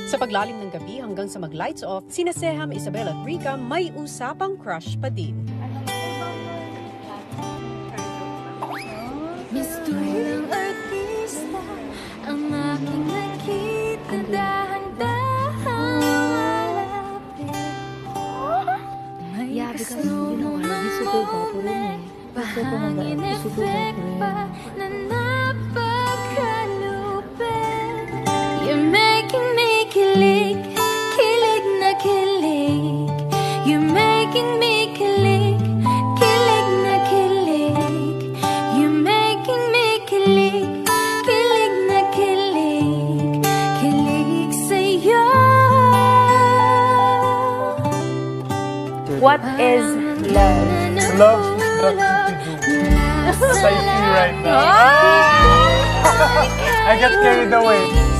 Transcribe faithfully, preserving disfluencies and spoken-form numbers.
Sa paglalim ng gabi hanggang sa mag-lights off, sina Seham, Isabel at Rika may usapang crush pa din. Gusto ng artista ang aking nakita dahan-dahan may kaslo mo mamulit bahangin effect pa na napakalupit. You're making me kilig, kilig na kilig. You're making me kilig, kilig na kilig. You're making me kilig, kilig na kilig. Kilig sa'yo. What is love? Love is drugs to do. As I feel right now. I get carried away.